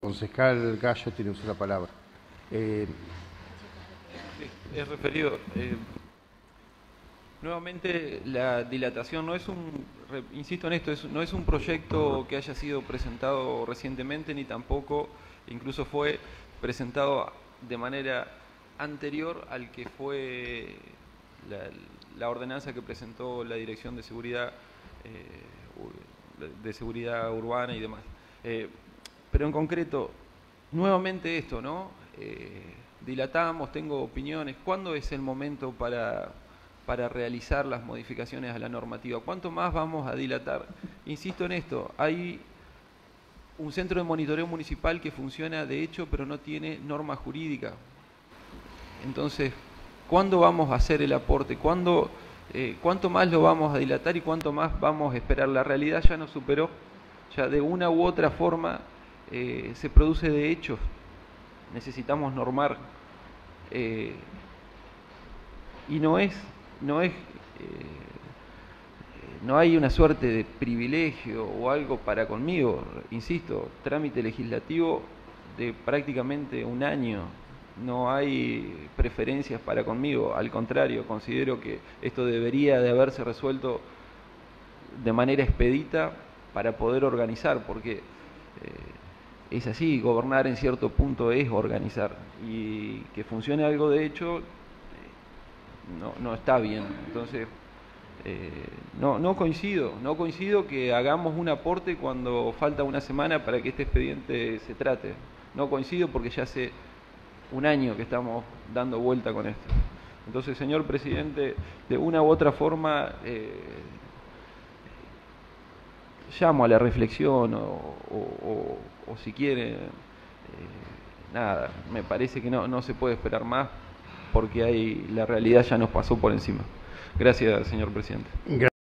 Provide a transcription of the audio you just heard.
Concejal Gallo tiene usted la palabra. Es referido. Nuevamente, la dilatación no es insisto en esto, no es un proyecto que haya sido presentado recientemente, ni tampoco incluso fue presentado de manera anterior al que fue la ordenanza que presentó la Dirección de Seguridad Urbana y demás. Pero en concreto, nuevamente esto, ¿no? Dilatamos, tengo opiniones. ¿Cuándo es el momento para realizar las modificaciones a la normativa? ¿Cuánto más vamos a dilatar? Insisto en esto, hay un centro de monitoreo municipal que funciona de hecho, pero no tiene norma jurídica. Entonces, ¿cuándo vamos a hacer el aporte? ¿Cuánto más lo vamos a dilatar y cuánto más vamos a esperar? La realidad ya nos superó, ya de una u otra forma se produce de hechos. Necesitamos normar y no hay una suerte de privilegio o algo para conmigo. Insisto, trámite legislativo de prácticamente un año. No hay preferencias para conmigo, al contrario, considero que esto debería de haberse resuelto de manera expedita para poder organizar, porque es así, gobernar en cierto punto es organizar, y que funcione algo de hecho no está bien. Entonces, no coincido que hagamos un aporte cuando falta una semana para que este expediente se trate. No coincido porque ya hace un año que estamos dando vuelta con esto. Entonces, señor presidente, de una u otra forma llamo a la reflexión o si quiere, nada, me parece que no se puede esperar más porque la realidad ya nos pasó por encima. Gracias, señor presidente.